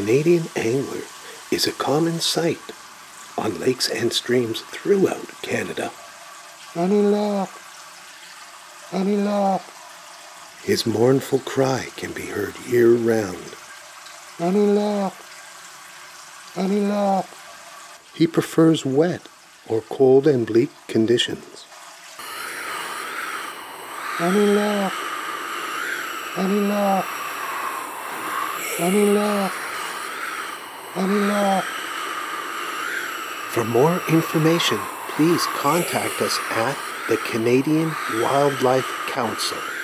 Canadian angler is a common sight on lakes and streams throughout Canada. Any luck? Any luck? His mournful cry can be heard year-round. Any luck? Any luck? He prefers wet or cold and bleak conditions. Any luck? Any luck? Any luck? Any luck? For more information, please contact us at the Canadian Wildlife Council.